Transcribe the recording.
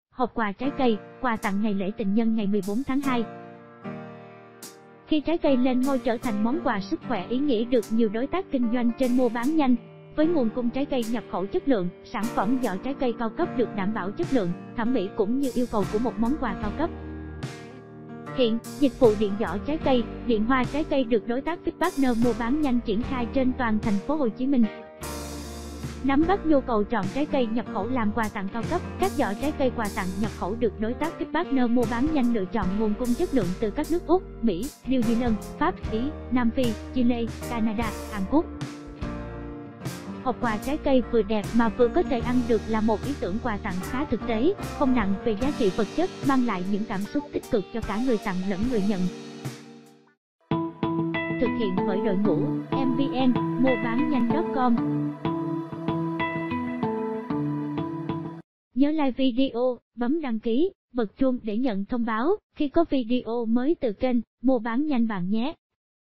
Hộp quà trái cây, quà tặng ngày lễ tình nhân ngày 14 tháng 2. Khi trái cây lên ngôi trở thành món quà sức khỏe ý nghĩa được nhiều đối tác kinh doanh trên mua bán nhanh, với nguồn cung trái cây nhập khẩu chất lượng, sản phẩm vỏ trái cây cao cấp được đảm bảo chất lượng, thẩm mỹ cũng như yêu cầu của một món quà cao cấp. Hiện, dịch vụ điện giỏ trái cây, điện hoa trái cây được đối tác Fitpartner mua bán nhanh triển khai trên toàn thành phố Hồ Chí Minh. Nắm bắt nhu cầu chọn trái cây nhập khẩu làm quà tặng cao cấp, các giỏ trái cây quà tặng nhập khẩu được đối tác Fitpartner mua bán nhanh lựa chọn nguồn cung chất lượng từ các nước Úc, Mỹ, New Zealand, Pháp, Ý, Nam Phi, Chile, Canada, Hàn Quốc. Hộp quà trái cây vừa đẹp mà vừa có thể ăn được là một ý tưởng quà tặng khá thực tế, không nặng về giá trị vật chất, mang lại những cảm xúc tích cực cho cả người tặng lẫn người nhận. Thực hiện bởi đội ngũ MVN Muabannhanh.com. Nhớ like video, bấm đăng ký, bật chuông để nhận thông báo khi có video mới từ kênh Mua bán nhanh bạn nhé.